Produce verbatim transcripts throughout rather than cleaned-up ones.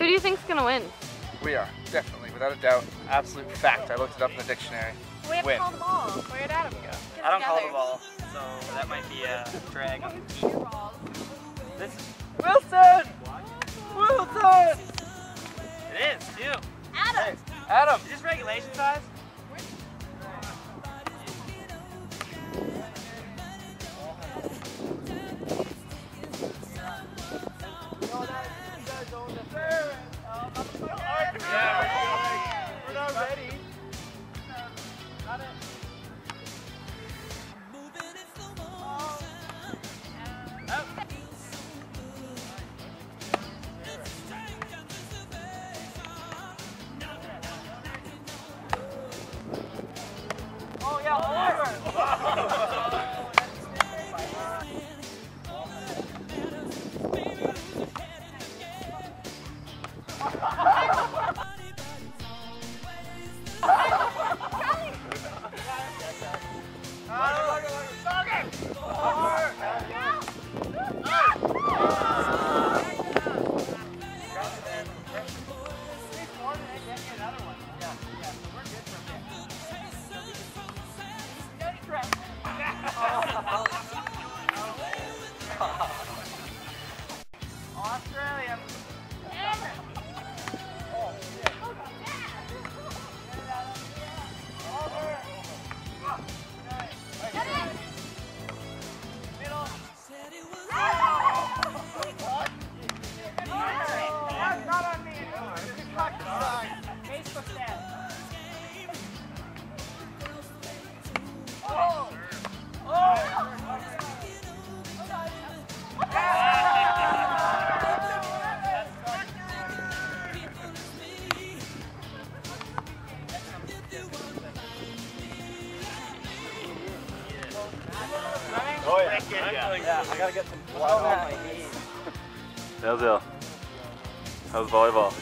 Who do you think's gonna win? We are, definitely, without a doubt. Absolute fact. I looked it up in the dictionary. We have Win. to call the ball. Where did Adam go? I don't call the ball, so that might be a drag on the team. This is Wilson! Wilson! It is, too. Adam! Adam! Is this regulation size? We're not ready. Oh, yeah, over! Australian. Not on me. Facebook stat. Oh! Oh! Oh yeah. Yeah, I gotta get some blood on my knees. Belziles, how's volleyball?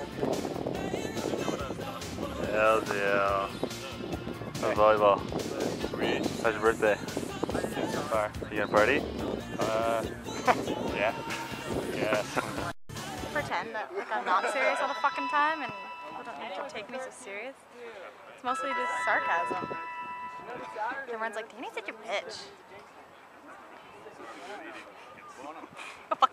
Belziles, how's volleyball? How's your birthday? So far. Are you gonna party? Uh, yeah. Yes. Pretend that like, I'm not serious all the fucking time and people don't need to take me so serious. It's mostly just sarcasm. Everyone's like, Danny's such a bitch. Oh, fuck.